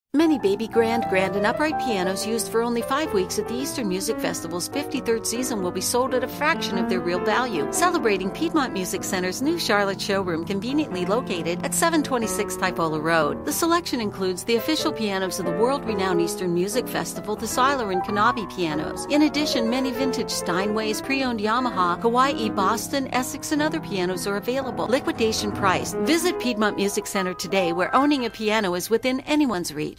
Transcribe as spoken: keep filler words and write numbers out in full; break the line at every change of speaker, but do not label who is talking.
Many baby grand, grand, and upright pianos used for only five weeks at the Eastern Music Festival's fifty-third season will be sold at a fraction of their real value, celebrating Piedmont Music Center's new Charlotte showroom conveniently located at seven twenty-six Typola Road. The selection includes the official pianos of the world-renowned Eastern Music Festival, the Seiler and Kanabe pianos. In addition, many vintage Steinways, pre-owned Yamaha, Hawaii, Boston, Essex, and other pianos are available. Liquidation price. Visit Piedmont Music Center today, where owning a piano is within anyone's reach.